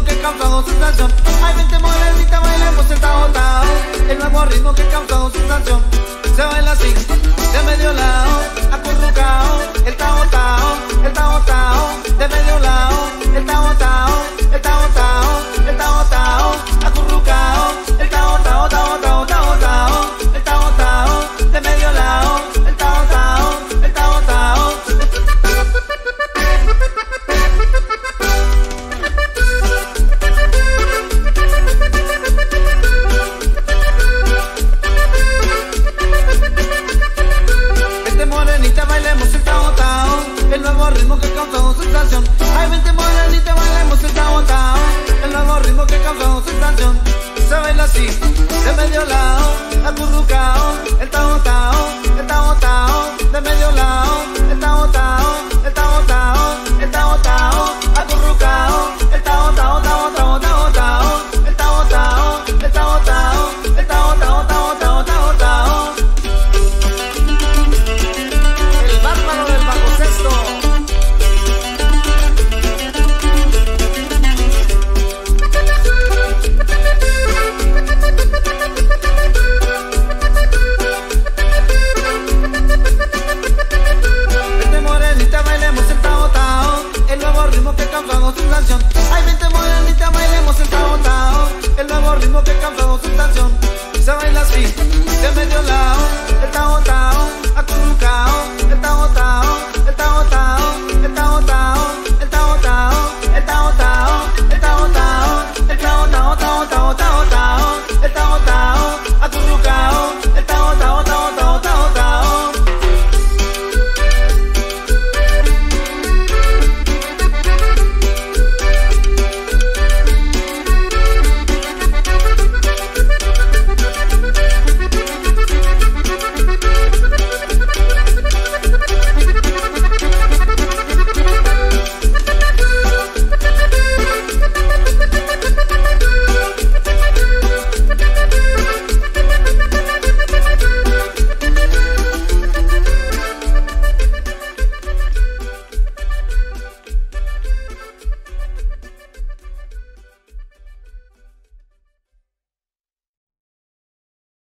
que causa sensación. Ay, vente morenita, bailemos el tao tao. El nuevo ritmo que causa sensación. Se baila así, de medio lado, acurrucao. El tao tao, el tao tao, de medio lado. El tao tao, el tao tao, el tao tao, acurrucao. El tao tao, tao tao, tao tao. El tao tao, de medio lado. El tao tao, el tao tao. Morenita, bailemos el tao tao, el nuevo ritmo que causa sensación. Ay, vente morenita, bailemos el tao tao, el nuevo ritmo que causa sensación. Se baila así, de medio lado, acurrucao. El tao tao, el tao tao, de medio lado. El tao tao, el tao tao, el tao tao, acurrucao. El tao tao, tao tao, tao tao. El tao tao, el tao tao, el tao tao, tao tao, tao tao. Del bajo sexto. Vente morenita, bailemos el tao tao, el nuevo ritmo que causa sensación.